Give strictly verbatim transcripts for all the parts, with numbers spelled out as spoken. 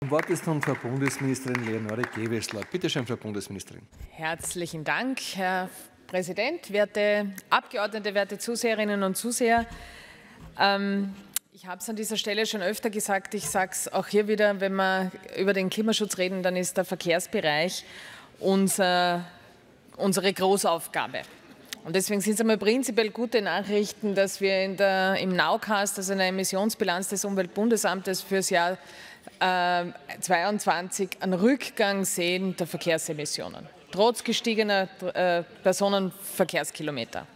Zum Wort ist nun Frau Bundesministerin Leonore Gewessler. Bitte schön, Frau Bundesministerin. Herzlichen Dank, Herr Präsident, werte Abgeordnete, werte Zuseherinnen und Zuseher. Ähm, ich habe es an dieser Stelle schon öfter gesagt, ich sage es auch hier wieder, wenn wir über den Klimaschutz reden, dann ist der Verkehrsbereich unser, unsere Großaufgabe. Und deswegen sind es einmal prinzipiell gute Nachrichten, dass wir in der, im Nowcast, also in der Emissionsbilanz des Umweltbundesamtes fürs Jahr äh, zweiundzwanzig einen Rückgang sehen der Verkehrsemissionen, trotz gestiegener äh, Personenverkehrskilometer.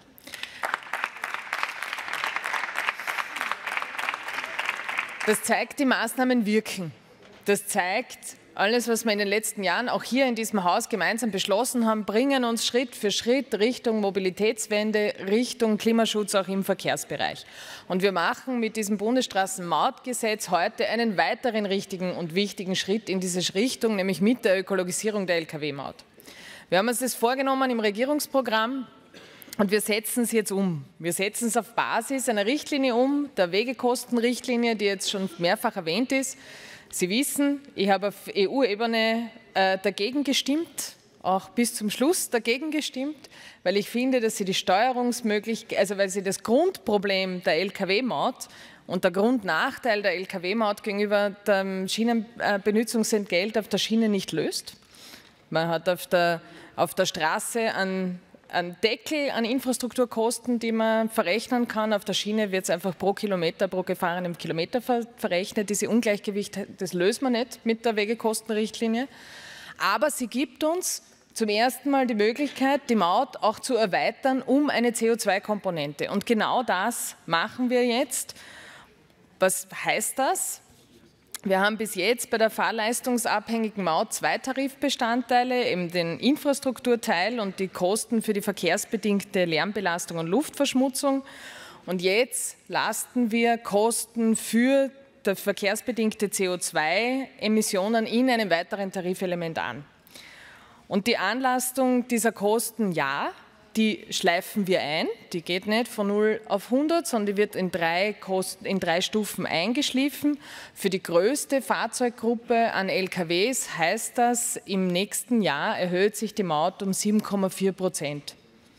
Das zeigt, die Maßnahmen wirken. Das zeigt, alles, was wir in den letzten Jahren auch hier in diesem Haus gemeinsam beschlossen haben, bringen uns Schritt für Schritt Richtung Mobilitätswende, Richtung Klimaschutz auch im Verkehrsbereich. Und wir machen mit diesem Bundesstraßenmautgesetz heute einen weiteren richtigen und wichtigen Schritt in diese Richtung, nämlich mit der Ökologisierung der Lkw-Maut. Wir haben uns das vorgenommen im Regierungsprogramm. Und wir setzen es jetzt um. Wir setzen es auf Basis einer Richtlinie um, der Wegekostenrichtlinie, die jetzt schon mehrfach erwähnt ist. Sie wissen, ich habe auf E U-Ebene äh, dagegen gestimmt, auch bis zum Schluss dagegen gestimmt, weil ich finde, dass sie die Steuerungsmöglichkeit, also weil sie das Grundproblem der Lkw-Maut und der Grundnachteil der Lkw-Maut gegenüber dem Schienenbenutzungsentgelt auf der Schiene nicht löst. Man hat auf der, auf der Straße einen Ein Deckel an Infrastrukturkosten, die man verrechnen kann. Auf der Schiene wird es einfach pro Kilometer, pro gefahrenem Kilometer ver verrechnet. Diese Ungleichgewicht, das löst man nicht mit der Wegekostenrichtlinie. Aber sie gibt uns zum ersten Mal die Möglichkeit, die Maut auch zu erweitern um eine C O zwei Komponente. Und genau das machen wir jetzt. Was heißt das? Wir haben bis jetzt bei der fahrleistungsabhängigen Maut zwei Tarifbestandteile, eben den Infrastrukturteil und die Kosten für die verkehrsbedingte Lärmbelastung und Luftverschmutzung. Und jetzt lasten wir Kosten für die verkehrsbedingte C O zwei Emissionen in einem weiteren Tarifelement an. Und die Anlastung dieser Kosten, ja, die schleifen wir ein. Die geht nicht von null auf hundert, sondern die wird in drei, Kosten, in drei Stufen eingeschliffen. Für die größte Fahrzeuggruppe an Lkws heißt das, im nächsten Jahr erhöht sich die Maut um sieben Komma vier Prozent.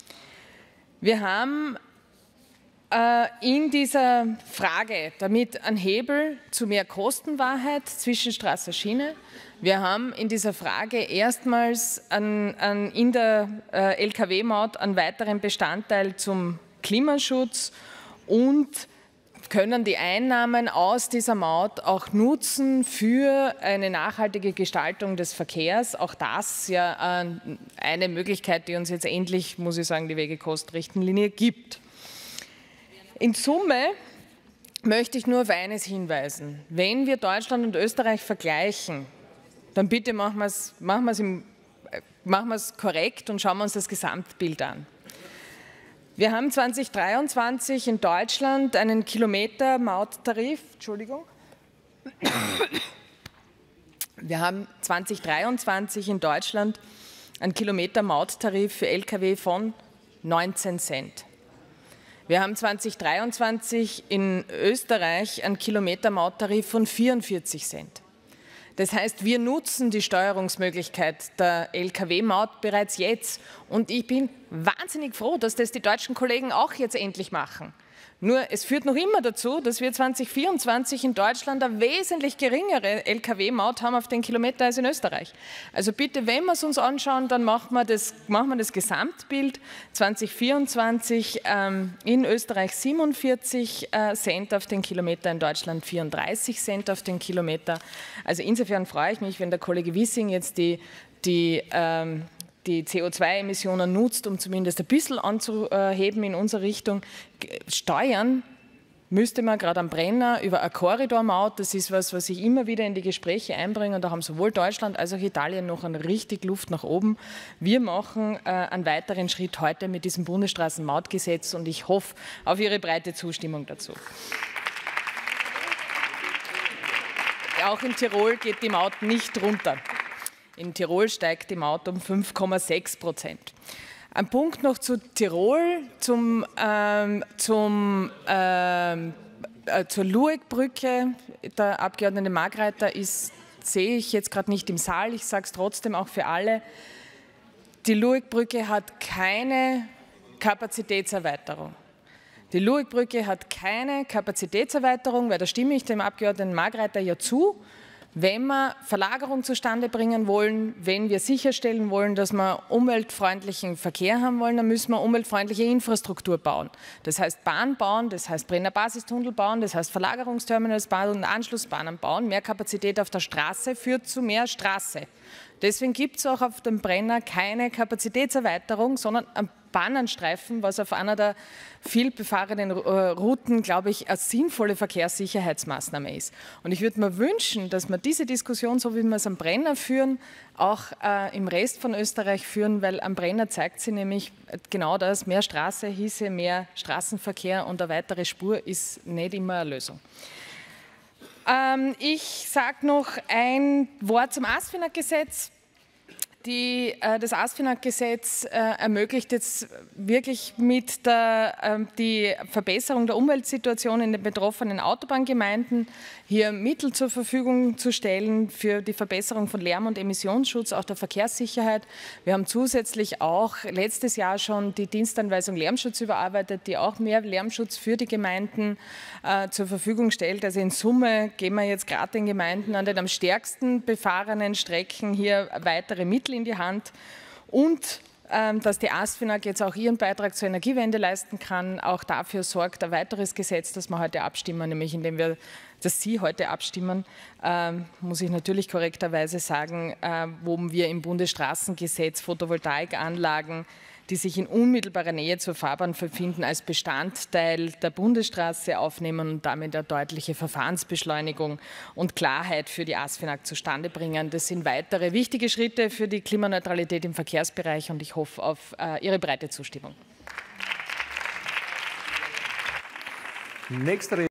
Wir haben äh, in dieser Frage damit einen Hebel zu mehr Kostenwahrheit zwischen Straße und Schiene. Wir haben in dieser Frage erstmals an, an, in der äh, Lkw-Maut einen weiteren Bestandteil zum Klimaschutz und können die Einnahmen aus dieser Maut auch nutzen für eine nachhaltige Gestaltung des Verkehrs. Auch das ja äh, eine Möglichkeit, die uns jetzt endlich, muss ich sagen, die Wegekostenrichtlinie gibt. In Summe möchte ich nur auf eines hinweisen. Wenn wir Deutschland und Österreich vergleichen, dann bitte machen wir es, machen wir es, im, machen wir es korrekt und schauen wir uns das Gesamtbild an. Wir haben zweitausenddreiundzwanzig in Deutschland einen Kilometer-Mauttarif, Entschuldigung. Wir haben zweitausenddreiundzwanzig in Deutschland einen Kilometer-Mauttarif für Lkw von neunzehn Cent. Wir haben zweitausenddreiundzwanzig in Österreich einen Kilometer-Mauttarif von vierundvierzig Cent. Das heißt, wir nutzen die Steuerungsmöglichkeit der Lkw-Maut bereits jetzt. Und ich bin wahnsinnig froh, dass das die deutschen Kollegen auch jetzt endlich machen. Nur es führt noch immer dazu, dass wir zweitausendvierundzwanzig in Deutschland eine wesentlich geringere Lkw-Maut haben auf den Kilometer als in Österreich. Also bitte, wenn wir es uns anschauen, dann machen wir das, machen wir das Gesamtbild. zweitausendvierundzwanzig ähm, in Österreich siebenundvierzig äh, Cent auf den Kilometer, in Deutschland vierunddreißig Cent auf den Kilometer. Also insofern freue ich mich, wenn der Kollege Wissing jetzt die, die ähm, die C O zwei Emissionen nutzt, um zumindest ein bisschen anzuheben in unsere Richtung. Steuern müsste man gerade am Brenner über eine Korridormaut, das ist was, was ich immer wieder in die Gespräche einbringe, und da haben sowohl Deutschland als auch Italien noch eine richtig Luft nach oben. Wir machen äh, einen weiteren Schritt heute mit diesem Bundesstraßenmautgesetz und ich hoffe auf Ihre breite Zustimmung dazu. Auch in Tirol geht die Maut nicht runter. In Tirol steigt die Maut um fünf Komma sechs Prozent. Ein Punkt noch zu Tirol, zum, ähm, zum, ähm, äh, zur Luegbrücke. Der Abgeordnete Margreiter ist sehe ich jetzt gerade nicht im Saal, ich sage es trotzdem auch für alle, die Luegbrücke hat keine Kapazitätserweiterung. Die Luegbrücke hat keine Kapazitätserweiterung, weil da stimme ich dem Abgeordneten Margreiter ja zu. Wenn wir Verlagerung zustande bringen wollen, wenn wir sicherstellen wollen, dass wir umweltfreundlichen Verkehr haben wollen, dann müssen wir umweltfreundliche Infrastruktur bauen. Das heißt Bahn bauen, das heißt Brenner Basistunnel bauen, das heißt Verlagerungsterminals bauen und Anschlussbahnen bauen. Mehr Kapazität auf der Straße führt zu mehr Straße. Deswegen gibt es auch auf dem Brenner keine Kapazitätserweiterung, sondern einen Bahnenstreifen, was auf einer der viel befahrenen Routen, glaube ich, eine sinnvolle Verkehrssicherheitsmaßnahme ist. Und ich würde mir wünschen, dass wir diese Diskussion, so wie wir es am Brenner führen, auch äh, im Rest von Österreich führen, weil am Brenner zeigt sie nämlich genau das, mehr Straße hieße mehr Straßenverkehr und eine weitere Spur ist nicht immer eine Lösung. Ähm, ich sage noch ein Wort zum ASFINAG-Gesetz. Die, äh, das ASFINAG-Gesetz äh, ermöglicht jetzt wirklich mit der äh, die Verbesserung der Umweltsituation in den betroffenen Autobahngemeinden hier Mittel zur Verfügung zu stellen für die Verbesserung von Lärm- und Emissionsschutz, auch der Verkehrssicherheit. Wir haben zusätzlich auch letztes Jahr schon die Dienstanweisung Lärmschutz überarbeitet, die auch mehr Lärmschutz für die Gemeinden äh, zur Verfügung stellt. Also in Summe geben wir jetzt gerade den Gemeinden an den am stärksten befahrenen Strecken hier weitere Mittel in die Hand und ähm, dass die ASFINAG jetzt auch ihren Beitrag zur Energiewende leisten kann. Auch dafür sorgt ein weiteres Gesetz, das wir heute abstimmen, nämlich indem wir, dass Sie heute abstimmen, ähm, muss ich natürlich korrekterweise sagen, äh, wo wir im Bundesstraßengesetz Photovoltaikanlagen, die sich in unmittelbarer Nähe zur Fahrbahn befinden, als Bestandteil der Bundesstraße aufnehmen und damit eine deutliche Verfahrensbeschleunigung und Klarheit für die ASFINAG zustande bringen. Das sind weitere wichtige Schritte für die Klimaneutralität im Verkehrsbereich und ich hoffe auf äh, Ihre breite Zustimmung. Nächster